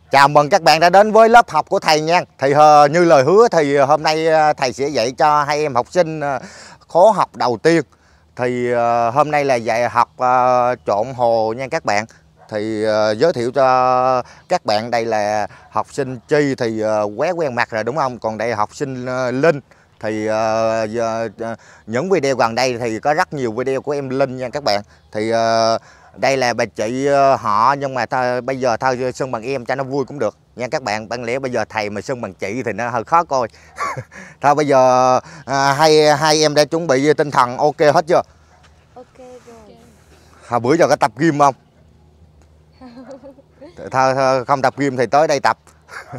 Chào mừng các bạn đã đến với lớp học của thầy nha. Thì như lời hứa thì hôm nay thầy sẽ dạy cho hai em học sinh khối học đầu tiên. Thì hôm nay là dạy học trộn hồ nha các bạn. Thì giới thiệu cho các bạn, đây là học sinh Chi thì quen mặt rồi đúng không? Còn đây là học sinh Linh. Thì những video gần đây thì có rất nhiều video của em Linh nha các bạn. Thì đây là bà chị họ, nhưng mà bây giờ thôi xưng bằng em cho nó vui cũng được nha các bạn. Bản lẽ bây giờ thầy mà xưng bằng chị thì nó hơi khó coi. Thôi bây giờ hai em đã chuẩn bị tinh thần ok hết chưa? Ok rồi. Bữa giờ có tập gym không? Thôi không tập gym thì tới đây tập.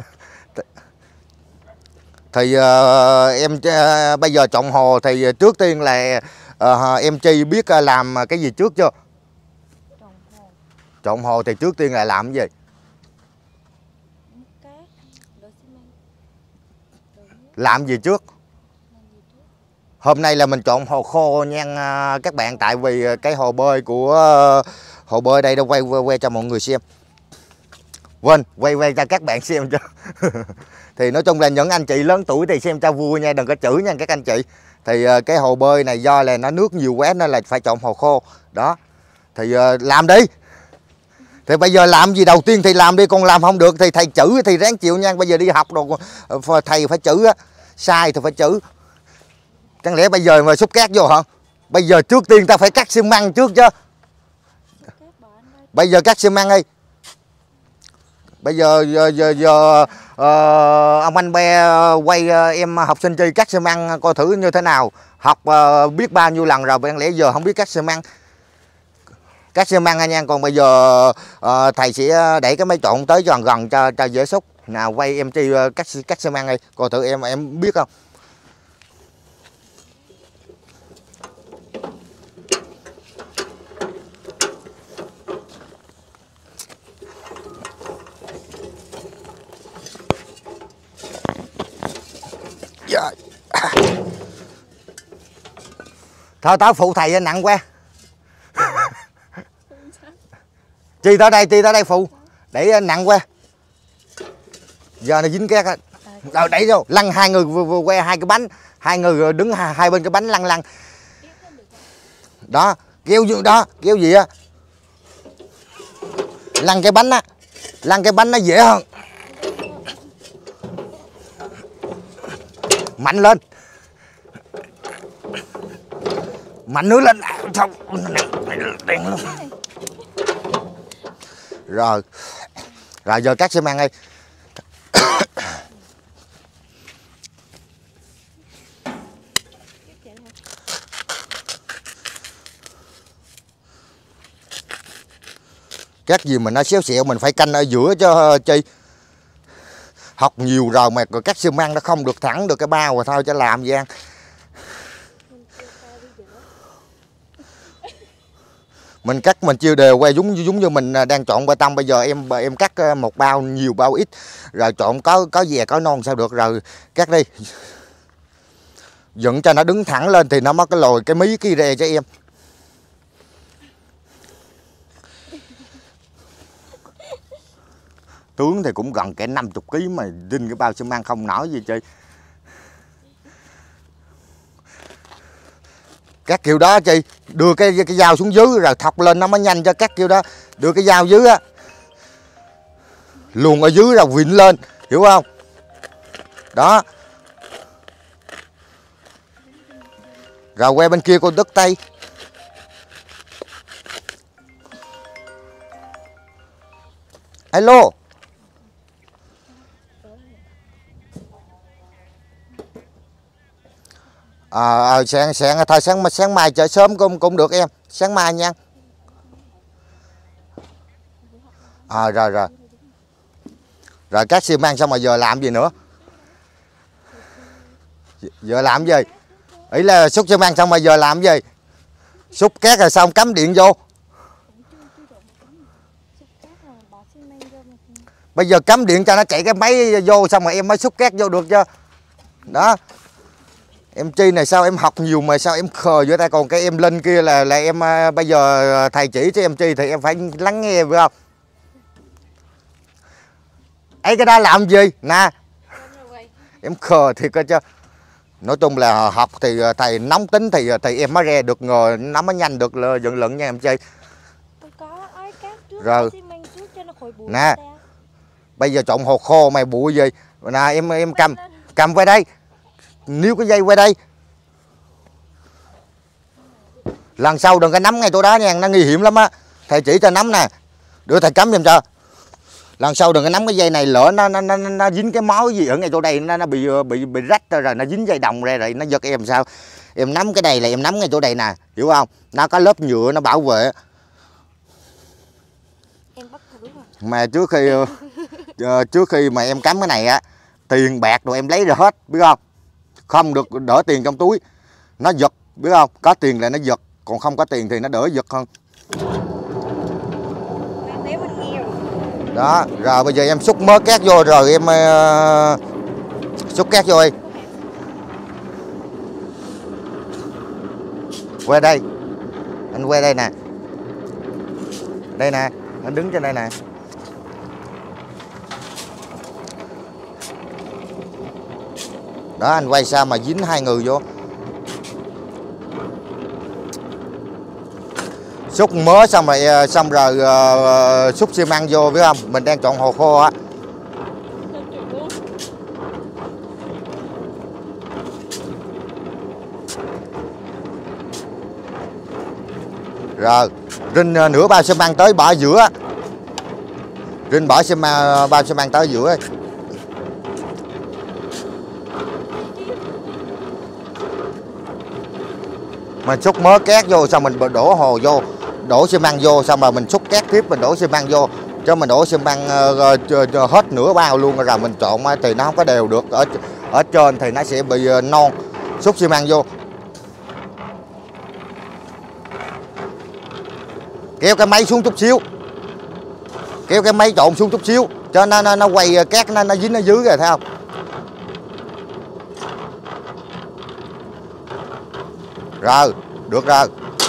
Thì em bây giờ trộn hồ thì trước tiên là em Chi biết làm cái gì trước chưa? Trộn hồ thì trước tiên là làm cái gì? Làm gì trước? Hôm nay là mình trộn hồ khô nha các bạn. Tại vì cái hồ bơi của hồ bơi đây, đâu quay cho mọi người xem. Quên, quay cho các bạn xem cho. Thì nói chung là những anh chị lớn tuổi thì xem cho vui nha, đừng có chửi nha các anh chị. Thì cái hồ bơi này do là nó nước nhiều quá nên là phải trộn hồ khô. Đó. Thì làm đi. Thì bây giờ làm gì đầu tiên thì làm đi, còn làm không được thì thầy chửi thì ráng chịu nha. Bây giờ đi học rồi thầy phải chửi á, sai thì phải chửi. Chẳng lẽ bây giờ mà xúc cát vô hả? Bây giờ trước tiên ta phải cắt xi măng trước chứ. Bây giờ cắt xi măng đi. Bây giờ ông anh Be quay em học sinh Chi cắt xi măng coi thử như thế nào. Học biết bao nhiêu lần rồi, chẳng lẽ giờ không biết cắt xi măng. Cắt xi măng nha. Còn bây giờ thầy sẽ đẩy cái máy trộn tới cho gần cho dễ xúc. Nào quay em Chi cắt xi măng đi, coi thử em biết không. Thôi tao phụ thầy nặng quá. Chi tới đây phụ. Để nặng quá. Giờ nó dính két á. Rồi đẩy vô, lăn hai người que hai cái bánh, hai người đứng hai bên cái bánh lăn. Đó, kéo gì á. Lăn cái bánh nó dễ hơn. Mạnh lên. Mạnh nữa lên. Rồi giờ cắt xi măng đi. Cắt gì mà nó xéo xẹo, mình phải canh ở giữa cho Chi. Học nhiều rồi mà cắt xi măng nó không được thẳng được cái bao rồi thôi cho làm gì ăn. Mình cắt mình chia đều qua giống như mình đang trộn bê tông. Bây giờ em cắt một bao nhiều bao ít, rồi trộn có dè có non sao được, rồi cắt đi. Dựng cho nó đứng thẳng lên thì nó mới cái lồi cái mí kia ra cho em. Tướng thì cũng gần kẻ 50 kg mà đinh cái bao xi măng không nổi gì chơi. Cắt kiểu đó Chi, đưa cái dao xuống dưới rồi thọc lên nó mới nhanh cho cắt kiểu đó. Đưa cái dao dưới á, luồn ở dưới rồi vịn lên, hiểu không? Đó. Rồi quay bên kia con đứt tay. Alo. Sáng mai chợ sớm cũng được em, sáng mai nha. Rồi cắt xi măng xong rồi giờ làm gì nữa? Giờ làm gì? Ý là xúc xi măng xong rồi giờ làm gì? Xúc cát rồi xong cắm điện vô. Bây giờ cắm điện cho nó chạy cái máy vô xong rồi em mới xúc cát vô được chưa? Đó. Em Chi này sao em học nhiều mà sao em khờ vậy ta? Còn cái em Linh kia là em bây giờ thầy chỉ cho em Chi thì em phải lắng nghe phải không? ấy cái đó làm gì nè, em khờ thì coi chứ. Nói chung là học thì thầy nóng tính thì em mới ra được, ngồi nó mới nhanh được dựng lận nha em chơi. Rồi nè, bây giờ trộn hồ khô mày bụi gì nè, em cầm qua đây, níu cái dây qua đây. Lần sau đừng có nắm ngay chỗ đó nha, nó nguy hiểm lắm á. Thầy chỉ cho nắm nè, đưa thầy cắm giùm cho. Lần sau đừng có nắm cái dây này, lỡ nó dính cái máu gì ở ngay chỗ đây, nó bị rách rồi, nó dính dây đồng ra rồi nó giật em sao. Em nắm cái này là em nắm ngay chỗ đây nè, hiểu không? Nó có lớp nhựa nó bảo vệ. Em bắt thử rồi. Mà trước khi mà em cắm cái này á, tiền bạc rồi em lấy ra hết, biết không? Không được đỡ tiền trong túi, nó giật, biết không? Có tiền là nó giật, còn không có tiền thì nó đỡ giật hơn. Đó, rồi bây giờ em xúc mớ cát vô rồi em xúc cát vô đi. Qua đây, anh qua đây nè. Đây nè, anh đứng trên đây nè. Đó, anh quay sao mà dính hai người vô. Xúc mớ xong rồi xúc xi măng vô, biết không? Mình đang chọn hồ khô á. Rồi, rinh nửa bao xi măng tới bỏ giữa. Rinh bỏ bao xi măng tới giữa. Mình xúc mớ cát vô xong mình đổ hồ vô, đổ xi măng vô xong rồi mình xúc cát tiếp, mình đổ xi măng vô. Cho mình đổ xi măng hết nửa bao luôn rồi mình trộn thì nó không có đều được, ở trên thì nó sẽ bị non. Xúc xi măng vô. Kéo cái máy xuống chút xíu. Kéo cái máy trộn xuống chút xíu cho nó quay cát, nó dính ở dưới rồi, thấy không? Rồi, được rồi.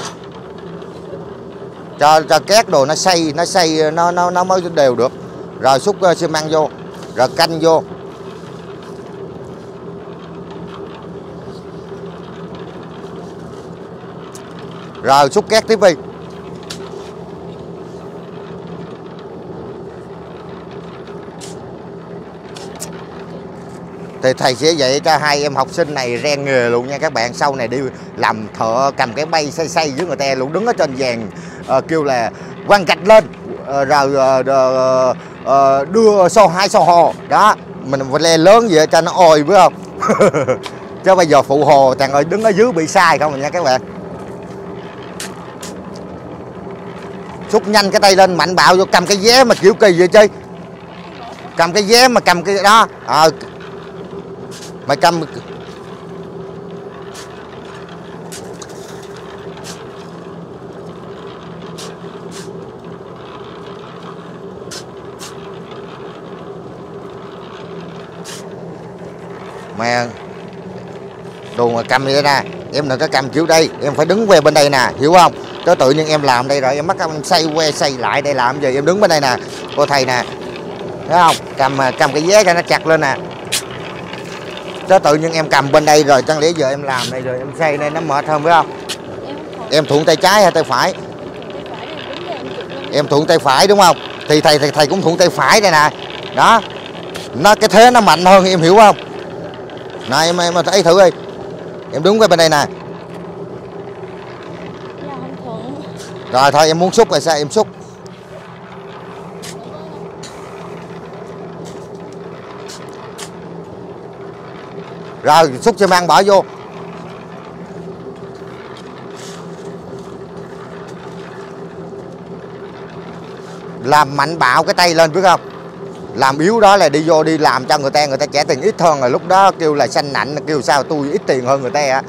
Cho cát đồ nó xay nó mới đều được. Rồi xúc xi măng vô, rồi canh vô. Rồi xúc cát tiếp đi. Thì thầy sẽ dạy cho hai em học sinh này rèn nghề luôn nha các bạn. Sau này đi làm thợ cầm cái bay xây với người ta luôn, đứng ở trên vàng kêu là quăng gạch lên rồi đưa hai xô hồ. Đó, mình phải le lớn vậy cho nó ôi, biết không? Chứ bây giờ phụ hồ thằng ơi đứng ở dưới bị sai không nha các bạn. Xúc nhanh cái tay lên mạnh bạo vô, cầm cái vé mà kiểu kỳ vậy chứ. Cầm cái vé mà cầm cái đó. Mày cầm mày đồ mà cầm vậy nè, em đừng có cầm kiểu đây, em phải đứng về bên đây nè, hiểu không? Chứ tự nhiên em làm đây rồi em bắt em xoay que xoay lại đây làm gì, em đứng bên đây nè, cô thầy nè, thấy không? Cầm cái vé cho nó chặt lên nè. Chứ tự nhiên em cầm bên đây rồi chẳng lẽ giờ em làm đây rồi em xoay đây nó mệt hơn, phải không? Em thuận tay trái hay tay phải? Em thuận tay phải đúng không? Thì thầy cũng thuận tay phải đây nè. Đó, nó cái thế nó mạnh hơn, em hiểu không? Này em thấy thử đi. Em đứng bên đây nè. Rồi thôi em muốn xúc rồi sao em xúc. Rồi xúc xi măng bỏ vô. Làm mạnh bạo cái tay lên, biết không? Làm yếu đó là đi vô đi làm cho người ta trả tiền ít hơn, rồi lúc đó kêu là xanh nạnh, kêu sao tôi ít tiền hơn người ta á.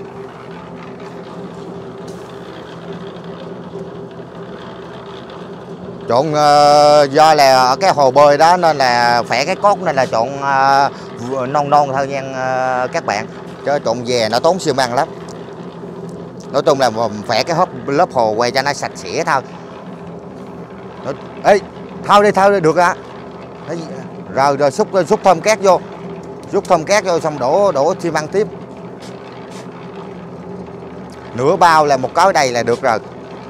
Trộn do là ở cái hồ bơi đó nên là phẻ cái cốt nên là trộn non thôi nha các bạn. Chứ trộn về nó tốn xi măng lắm. Nói chung là phẻ cái lớp hồ quay cho nó sạch sẽ thôi. Ê, thao đi được á. Rồi xúc thơm cát vô. Rút thơm cát vô xong đổ xi măng tiếp. Nửa bao là một cái đầy là được rồi.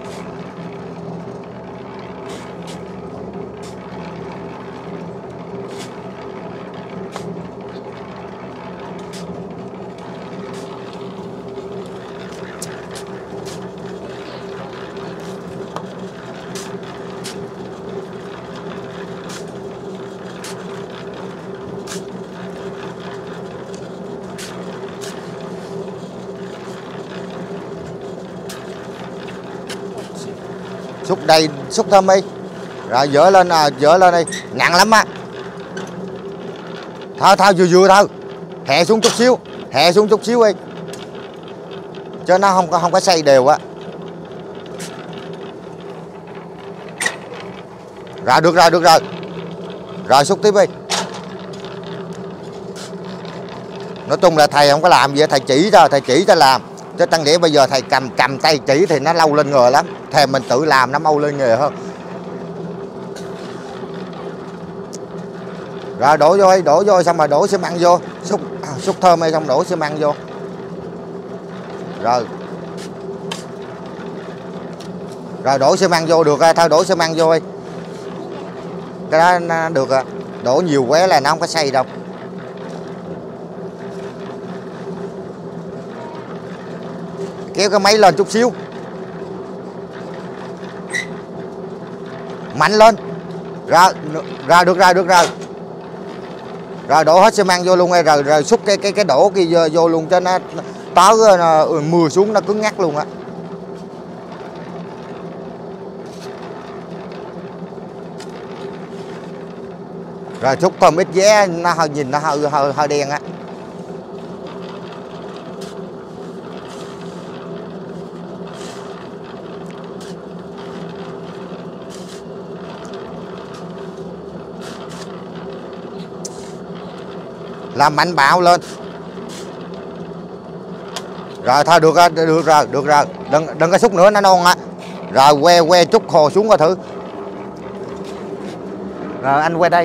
Xúc đây, xúc thơm đi. Rồi dỡ lên đi, nặng lắm á. Thôi vừa thôi. Hè xuống chút xíu đi. Cho nó không có xay đều á. Rồi được rồi. Rồi xúc tiếp đi. Nói chung là thầy không có làm gì, thầy chỉ cho làm. Chứ tăng nghĩa bây giờ thầy cầm tay chỉ thì nó lâu lên người lắm. Thèm mình tự làm nó mau lên nghề hơn. Rồi đổ vô xong rồi đổ xi măng vô. Xúc thơm hay xong đổ xi măng vô. Rồi đổ xi măng vô được, thôi đổ xi măng vô đi. Cái đó nó được rồi. Đổ nhiều quá là nó không có xay đâu. Kéo cái máy lên chút xíu. Mạnh lên. Được rồi. Rồi đổ hết xi măng vô luôn rồi xúc cái đổ kia vô luôn cho nó tớ mưa xuống nó cứng ngắt luôn á. Rồi xúc thơm ít vé nó hơi nhìn nó hơi đen á. Làm mạnh bạo lên. Rồi thôi được rồi. Đừng có xúc nữa nó non á. Rồi que chút hồ xuống coi thử. Rồi anh que đây.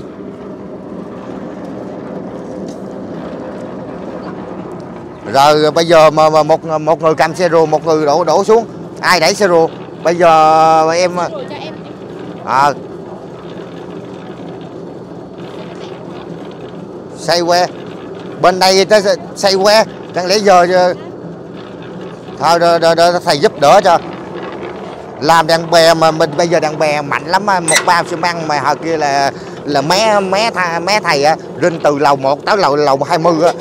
Rồi bây giờ mà một người cầm xe rùa, một người đổ xuống. Ai đẩy xe rùa? Bây giờ em xay que. Bên đây xay que, chẳng lẽ giờ thôi thầy giúp đỡ cho. Làm đàn bè mà mình bây giờ đàn bè mạnh lắm á, một bao xi măng mà hồi kia là mé thầy á, rinh từ lầu 1 tới lầu 20 á.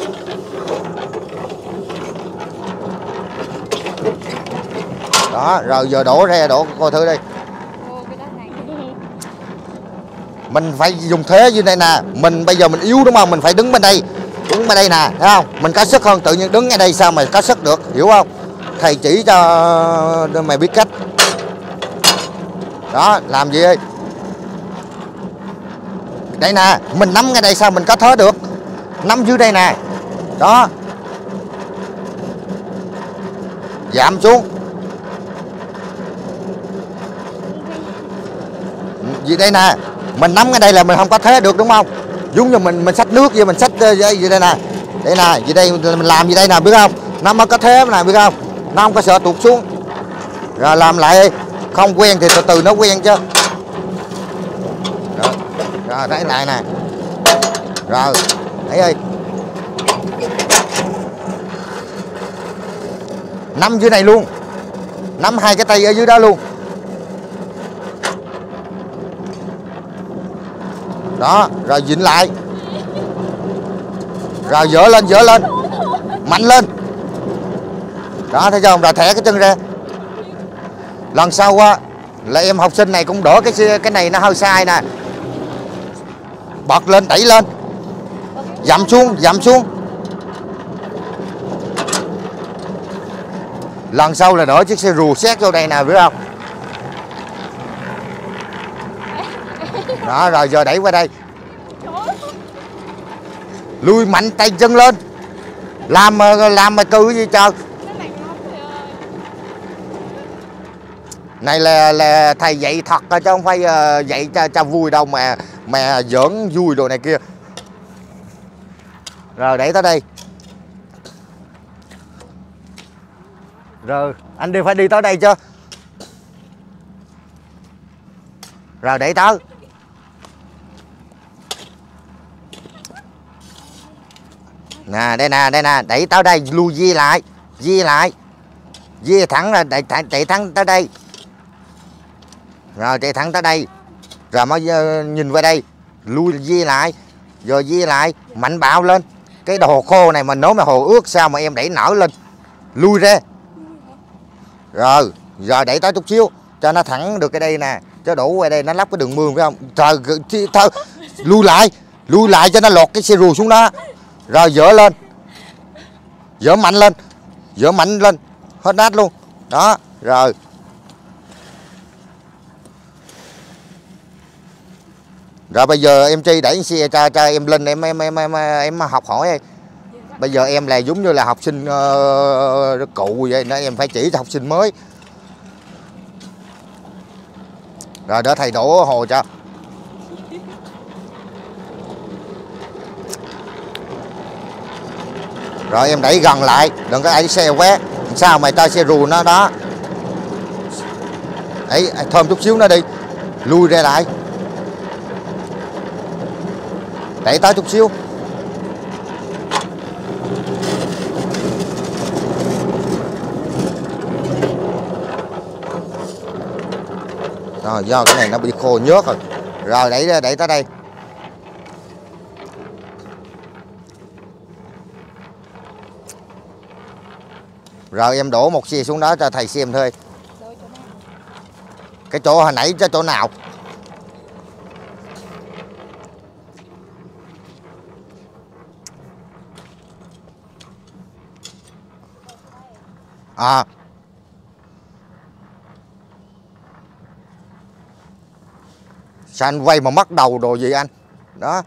Đó, rồi giờ đổ coi thử đi. Mình phải dùng thế như đây nè. Mình bây giờ mình yếu đúng không? Mình phải đứng bên đây nè, thấy không? Mình có sức hơn, tự nhiên đứng ngay đây sao mà có sức được, hiểu không? Thầy chỉ cho mày biết cách. Đó, làm gì đi. Đây nè, mình nắm ngay đây sao mình có thế được. Nắm dưới đây nè. Đó. Giảm xuống. Gì đây nè. Mình nắm ngay đây là mình không có thế được đúng không? Giống như mình xách nước vậy, mình xách gì đây nè. Đây nè, gì đây mình làm gì đây nè, biết không? Nó mới có thế nè, biết không? Nó không có sợ tụt xuống. Rồi làm lại đi. Không quen thì từ từ nó quen chứ. Rồi thấy lại nè. Rồi, thấy đi. Nắm dưới này luôn. Nắm hai cái tay ở dưới đó luôn. Đó, rồi vịn lại. Rồi dỡ lên. Mạnh lên. Đó, thấy không? Rồi thẻ cái chân ra. Lần sau á là em học sinh này cũng đỡ cái này nó hơi sai nè. Bật lên, đẩy lên. Dậm xuống. Lần sau là đỡ chiếc xe rùa xét vô đây nè, biết không? Đó, rồi giờ đẩy qua đây. Lùi mạnh tay chân lên. Làm mà cư gì trời. Này là thầy dạy thật chứ không phải dạy cho vui đâu mẹ giỡn vui đồ này kia. Rồi đẩy tới đây. Rồi anh phải đi tới đây chưa? Rồi đẩy tới. Nè đây nè, đẩy tới đây, lui di lại, di thẳng ra, đẩy thẳng tới đây. Rồi chạy thẳng tới đây, rồi mới nhìn qua đây, lui di lại, rồi di lại, mạnh bạo lên. Cái hồ khô này mà nếu mà hồ ướt sao mà em đẩy nở lên, lui ra. Rồi đẩy tới chút xíu cho nó thẳng được cái đây nè, cho đổ qua đây nó lắp cái đường mương phải không? Trời, thôi lui lại cho nó lọt cái xe rù xuống đó. Rồi dỡ lên, dỡ mạnh lên, hết nát luôn. Đó, rồi. Rồi bây giờ em Tri đẩy xe cho em lên, em học hỏi. Bây giờ em là giống như là học sinh cụ vậy, nên em phải chỉ cho học sinh mới. Rồi đỡ thầy đổ hồ cho. Rồi em đẩy gần lại, đừng có đẩy xe quá. Sao mày cho xe rù nó đó. Ấy, thơm chút xíu nó đi. Lui ra lại. Đẩy tới chút xíu. Rồi do cái này nó bị khô nhớt rồi. Rồi đẩy tới đây. Rồi em đổ một xe xuống đó cho thầy xem thôi. Cái chỗ hồi nãy, cái chỗ nào? À. Sao anh quay mà mất đầu đồ gì anh? Đó.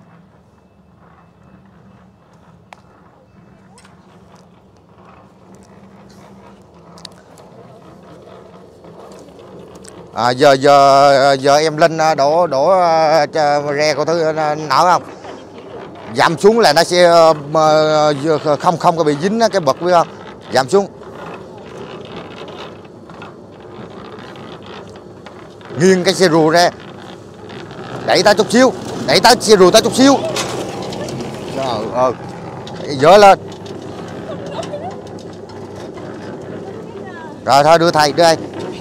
À, giờ em lên đổ re của thứ nở không? Dặm xuống là nó sẽ không có bị dính cái bậc phải không? Dặm xuống. Nghiêng cái xe rù ra. Đẩy tới chút xíu, đẩy tới xe rù tới chút xíu. Rồi, dỡ lên. Rồi thôi đưa thầy đây.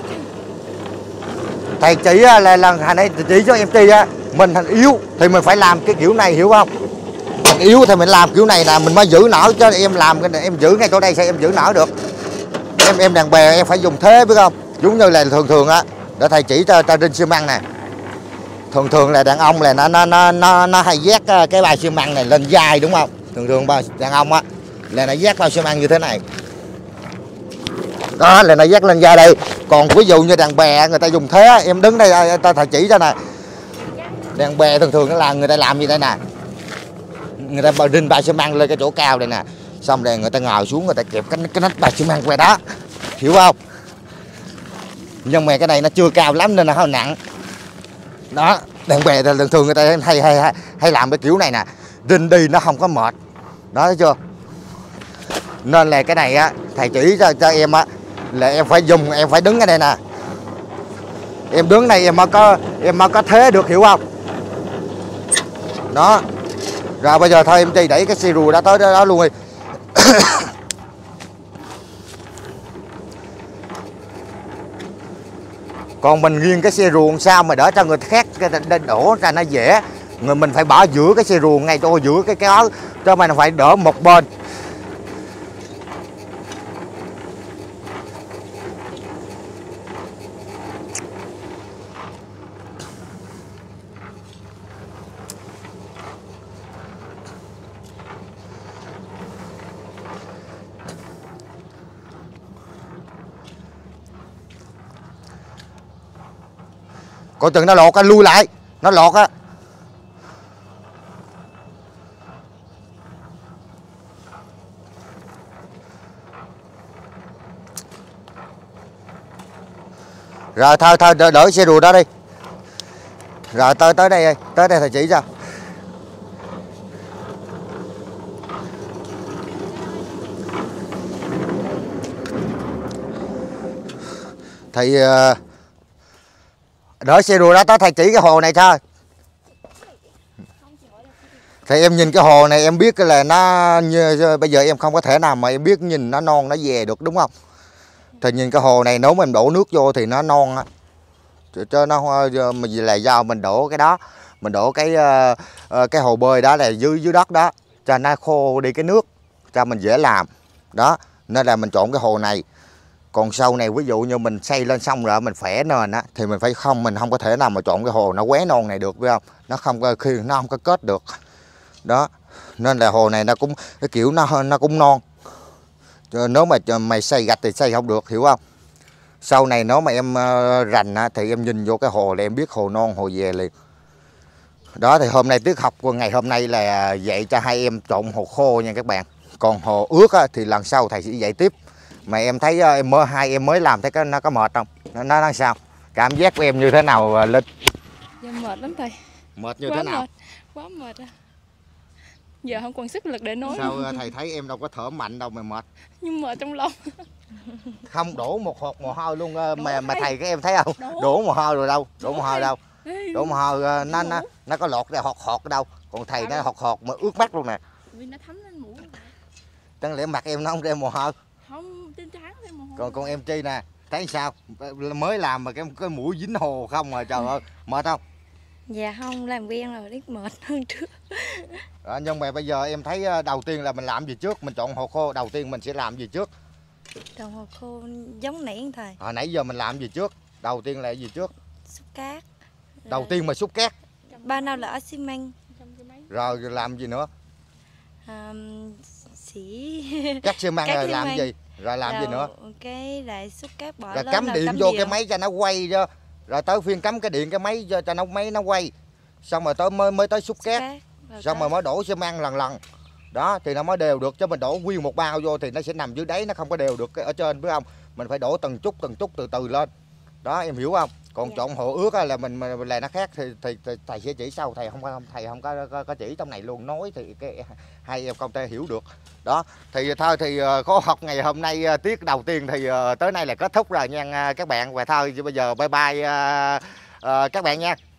Thầy chỉ là hồi nãy chỉ cho em Tri á, mình thành yếu thì mình phải làm cái kiểu này, hiểu không? Thành yếu thì mình làm kiểu này là mình mới giữ nở, cho em làm cái này, em giữ ngay chỗ đây sao em giữ nở được? Em đàn bè em phải dùng thế biết không? Giống như là thường á, để thầy chỉ cho trên xi măng nè. Thường là đàn ông là nó hay vét cái bao xi măng này lên vai đúng không? Thường đàn ông á là nó vét bao xi măng như thế này. Đó là nó vét lên vai đây. Còn ví dụ như đàn bè người ta dùng thế, em đứng đây thầy chỉ cho nè. Đàn bè thường là người ta làm như thế nè. Người ta đinh bao xi măng lên cái chỗ cao đây nè. Xong rồi người ta ngồi xuống, người ta kẹp cái nách bao xi măng qua đó. Hiểu không? Nhưng mà cái này nó chưa cao lắm nên là hơi nặng. Đó, đàn bè thường người ta hay làm cái kiểu này nè. Đinh đi nó không có mệt. Đó thấy chưa? Nên là cái này á, thầy chỉ cho em á là em phải dùng, em phải đứng ở đây nè. Em đứng đây em mới có thế được, hiểu không? Đó. Rồi bây giờ thôi em Tri đẩy cái xe rùa đó tới đó luôn đi. Còn mình nghiêng cái xe ruồng sao mà đỡ cho người khác đổ ra nó dễ. Người mình phải bỏ giữa cái xe ruồng ngay chỗ giữa cái đó, cho mình phải đỡ một bên. Coi chừng nó lọt, anh lui lại, nó lọt á. Rồi thôi đỡ xe rùa đó đi. Rồi tới đây, tới đây thầy chỉ cho. Thầy đỡ xe đùa đó, tới thầy chỉ cái hồ này thôi. Thì em nhìn cái hồ này em biết là nó như, bây giờ em không có thể nào mà em biết nhìn nó non nó về được đúng không? Thì nhìn cái hồ này nếu mình đổ nước vô thì nó non á. Cho nó mà vì là do mình đổ cái đó, mình đổ cái hồ bơi đó là dưới đất đó cho nó khô đi cái nước cho mình dễ làm. Đó, nên là mình chọn cái hồ này. Còn sau này ví dụ như mình xây lên xong rồi mình phẻ nền á thì mình không có thể nào mà chọn cái hồ nó qué non này được, phải không? Nó không có kết được. Đó, nên là hồ này nó cũng cái kiểu nó cũng non. Nếu mà mày xây gạch thì xây không được, hiểu không? Sau này nếu mà em rành á, thì em nhìn vô cái hồ là em biết hồ non hồ về liền. Đó thì hôm nay tiết học của ngày hôm nay là dạy cho hai em trộn hồ khô nha các bạn. Còn hồ ướt á, thì lần sau thầy sẽ dạy tiếp. Mà em thấy hai em mới làm thấy nó có mệt không? Nó sao? Cảm giác của em như thế nào Linh? Dạ mệt lắm thầy. Mệt như thế nào? Mệt. Quá mệt à. Giờ không còn sức lực để nói. Sao thầy thấy em đâu có thở mạnh đâu mà mệt? Nhưng mệt trong lòng. Không đổ một hột mồ hôi luôn mà thầy cái em thấy không? Đổ mồ hôi rồi đâu? Đổ mồ hôi đâu? Đổ mồ hôi nó có lọt ra hột ở đâu? Còn thầy nó hột mà ướt mắt luôn nè. Vì nó thấm lên mũ. Chẳng lẽ mặt em nó không ra mồ hôi? Không, trên trán thêm mồ hôi. Còn em Chi nè, thấy sao? Mới làm mà cái mũi dính hồ không mà trời ơi, mệt không? Dạ không, làm quen rồi biết mệt hơn trước. Nhưng mà bây giờ em thấy đầu tiên là mình làm gì trước? Mình chọn hồ khô, đầu tiên mình sẽ làm gì trước? Trồng hồ khô giống nãy thầy. Nãy giờ mình làm gì trước? Đầu tiên là gì trước? Xúc cát. Đầu tiên mà xúc cát. Ba nào là ở xi măng. Rồi làm gì nữa? Xỉ. Cắt xi măng rồi làm gì? Rồi làm gì nữa? Cái lại xúc cát bỏ Rồi lên cắm là điện cắm vô điện. cái máy cho nó quay cho. Rồi tới phiên cắm cái điện cái máy cho nó máy nó quay. Xong rồi mới tới xúc cát. Xong rồi mới đổ xi măng lần. Đó thì nó mới đều được, chứ mình đổ nguyên một bao vô thì nó sẽ nằm dưới đáy, nó không có đều được ở trên, phải không? Mình phải đổ từng chút từ từ lên. Đó em hiểu không? Còn chọn hồ ướt là mình là nó khác, thì thầy sẽ chỉ sau, thầy không có chỉ trong này luôn, nói thì hai em không thể hiểu được. Đó thì thôi thì khóa học ngày hôm nay tiết đầu tiên thì tới nay là kết thúc rồi nha các bạn. Và thôi bây giờ bye bye các bạn nha.